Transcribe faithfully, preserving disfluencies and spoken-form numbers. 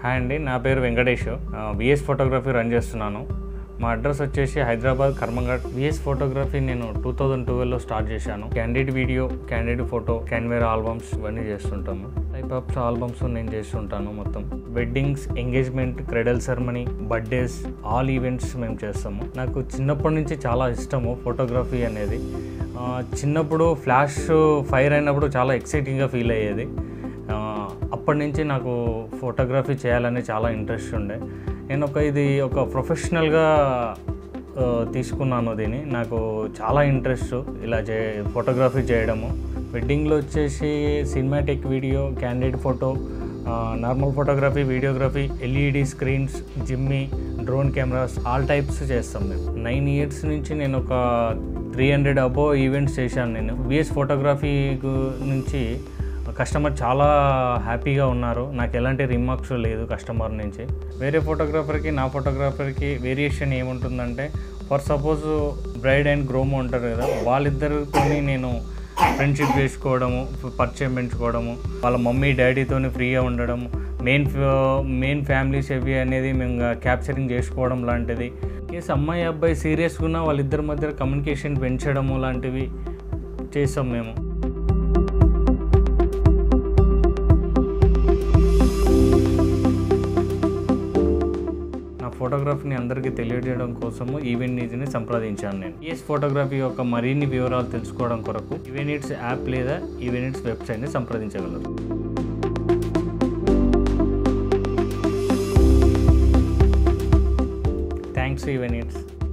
Hi అండి, నా పేరు వెంకటేష్. విఎస్ ఫోటోగ్రఫీ రన్ చేస్తున్నాను. మా అడ్రస్ వచ్చేసి హైదరాబాద్ కర్మంఘాట్. విఎస్ ఫోటోగ్రఫీ నేను టూ థౌజండ్ ట్వెల్వ్లో స్టార్ట్ చేశాను. Candid video, candid photo, canvera albums ఇవన్నీ చేస్తుంటాము. టైప్ ఆఫ్ ఆల్బమ్స్ నేను చేస్తుంటాను. మొత్తం weddings, engagement, cradle ceremony, birthdays, all events మేము చేస్తాము. నాకు చిన్నప్పటి నుంచి చాలా ఇష్టము ఫోటోగ్రఫీ అనేది. చిన్నప్పుడు ఫ్లాష్ ఫైర్ అయినప్పుడు చాలా ఎక్సైటింగ్గా ఫీల్ అయ్యేది. అప్పటి నుంచి నాకు ఫోటోగ్రఫీ చేయాలని చాలా ఇంట్రెస్ట్ ఉండే. నేను ఒక ఇది ఒక ప్రొఫెషనల్గా తీసుకున్నాను దీన్ని. నాకు చాలా ఇంట్రెస్ట్ ఇలా చే ఫోటోగ్రఫీ చేయడము. వెడ్డింగ్లో వచ్చేసి cinematic video, candid photo, normal photography, videography, LED screens, jimmy, drone cameras, all types చేస్తాం మేము. నైన్ ఇయర్స్ నుంచి నేను ఒక త్రీ హండ్రెడ్ అబో ఈవెంట్స్ చేశాను. నేను విఎస్ ఫోటోగ్రఫీ నుంచి కస్టమర్ చాలా హ్యాపీగా ఉన్నారు. నాకు ఎలాంటి రిమార్క్స్ లేదు కస్టమర్ నుంచి. వేరే ఫోటోగ్రాఫర్కి నా ఫోటోగ్రాఫర్కి వేరియేషన్ ఏముంటుందంటే, for suppose bride and groom ఉంటారు కదా, వాళ్ళిద్దరితో నేను ఫ్రెండ్షిప్ చేసుకోవడము, పరిచయం పెంచుకోవడము, వాళ్ళ మమ్మీ డాడీతో ఫ్రీగా ఉండడము, మెయిన్ మెయిన్ ఫ్యామిలీస్ అవి అనేది మేము క్యాప్చరింగ్ చేసుకోవడం లాంటిది. కేసు అమ్మాయి అబ్బాయి సీరియస్గా ఉన్న వాళ్ళిద్దరి మధ్య కమ్యూనికేషన్ పెంచడము లాంటివి చేస్తాం మేము. ఫోటోగ్రఫీని అందరికీ తెలియజేయడం కోసము ఈవెంట్ నీడ్స్ని సంప్రదించాను నేను. విఎస్ ఫోటోగ్రఫీ యొక్క మరిన్ని వివరాలు తెలుసుకోవడం కొరకు ఈవెంట్ నీడ్స్ యాప్ లేదా ఈవెంట్ నీడ్స్ వెబ్సైట్ని సంప్రదించగలరు. Thanks event needs.